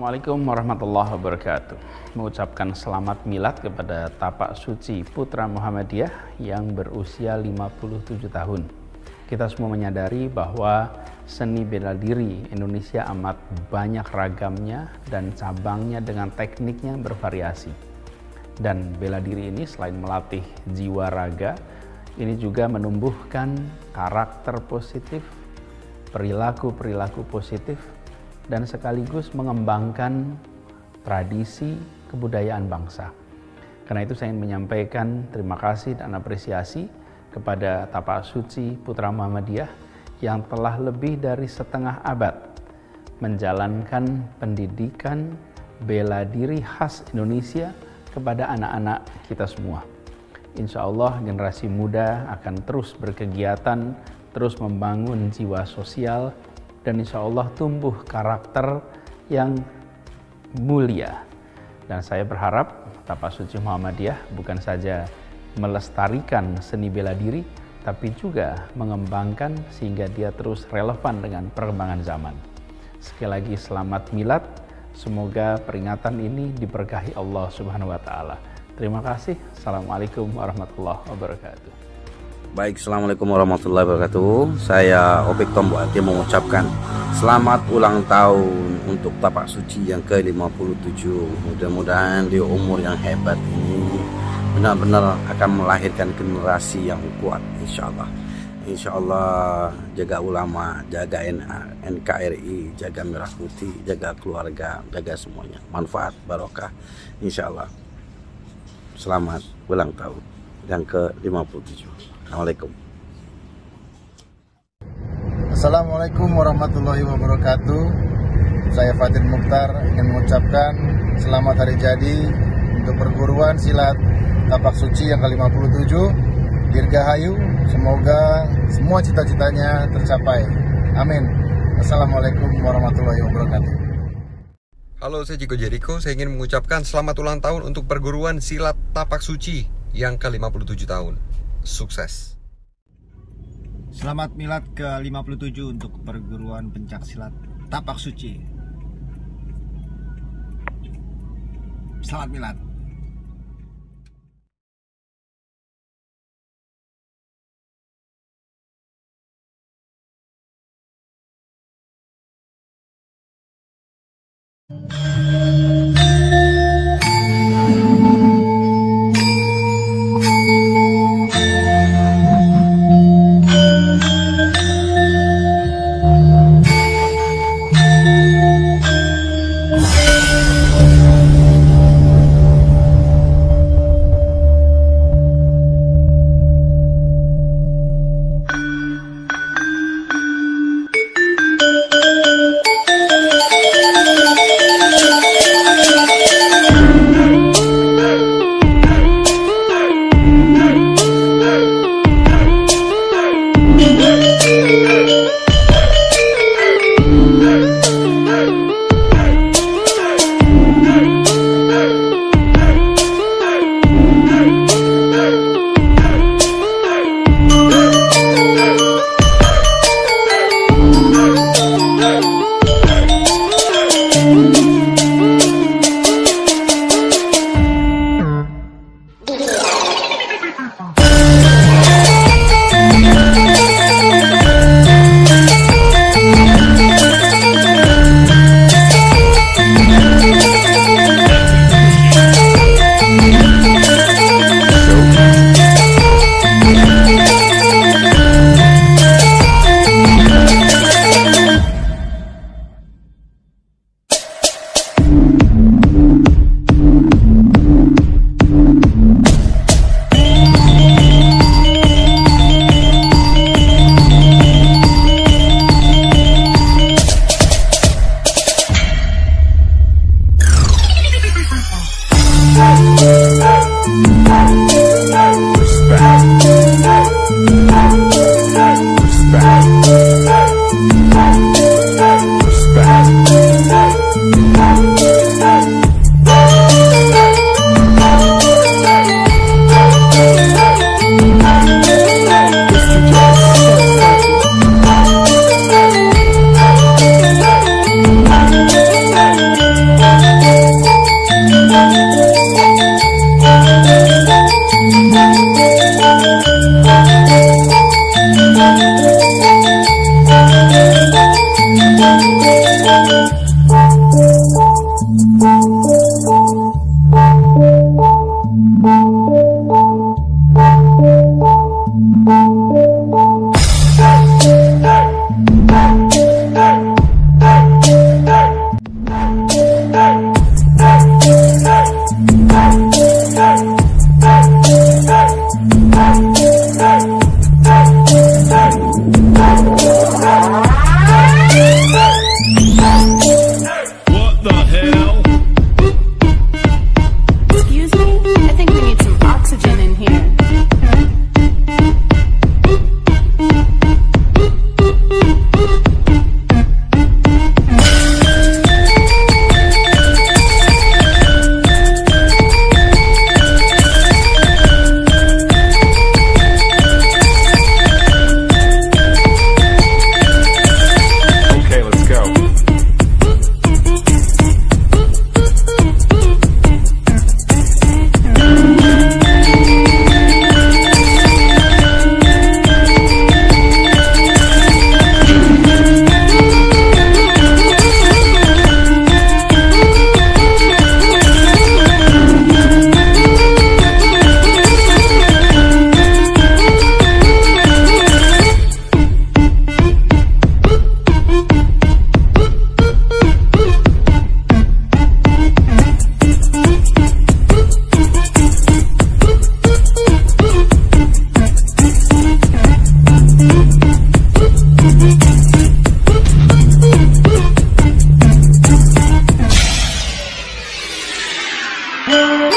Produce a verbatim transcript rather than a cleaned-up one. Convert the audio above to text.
Assalamualaikum warahmatullahi wabarakatuh. Mengucapkan selamat milad kepada Tapak Suci Putra Muhammadiyah yang berusia lima puluh tujuh tahun. Kita semua menyadari bahwa seni bela diri Indonesia amat banyak ragamnya dan cabangnya dengan tekniknya bervariasi. Dan bela diri ini selain melatih jiwa raga, ini juga menumbuhkan karakter positif, perilaku-perilaku positif, dan sekaligus mengembangkan tradisi kebudayaan bangsa. Karena itu saya ingin menyampaikan terima kasih dan apresiasi kepada Tapak Suci Putra Muhammadiyah yang telah lebih dari setengah abad menjalankan pendidikan bela diri khas Indonesia kepada anak-anak kita semua. Insya Allah generasi muda akan terus berkegiatan, terus membangun jiwa sosial, dan insya Allah tumbuh karakter yang mulia. Dan saya berharap Tapak Suci Muhammadiyah bukan saja melestarikan seni bela diri, tapi juga mengembangkan sehingga dia terus relevan dengan perkembangan zaman. Sekali lagi selamat milad, semoga peringatan ini diberkahi Allah Subhanahu wa Ta'ala. Terima kasih. Assalamualaikum warahmatullahi wabarakatuh. Baik, Assalamualaikum warahmatullahi wabarakatuh. Saya Opik Tombo Ati mengucapkan selamat ulang tahun untuk Tapak Suci yang ke lima puluh tujuh. Mudah-mudahan di umur yang hebat ini benar-benar akan melahirkan generasi yang kuat, insya Allah. Insya Allah jaga ulama, jaga N K R I, jaga Merah Putih, jaga keluarga, jaga semuanya. Manfaat, barokah, insya Allah. Selamat ulang tahun yang ke lima puluh tujuh. Assalamualaikum. Assalamualaikum warahmatullahi wabarakatuh. Saya Fatir Mukhtar ingin mengucapkan selamat hari jadi untuk perguruan silat Tapak Suci yang ke lima puluh tujuh. Dirgahayu, semoga semua cita-citanya tercapai. Amin. Assalamualaikum warahmatullahi wabarakatuh. Halo, saya Jiko Jeriko. Saya ingin mengucapkan selamat ulang tahun untuk perguruan silat Tapak Suci yang ke lima puluh tujuh tahun. Sukses. Selamat milad ke lima puluh tujuh untuk perguruan pencak silat Tapak Suci. Selamat milad. Thank you.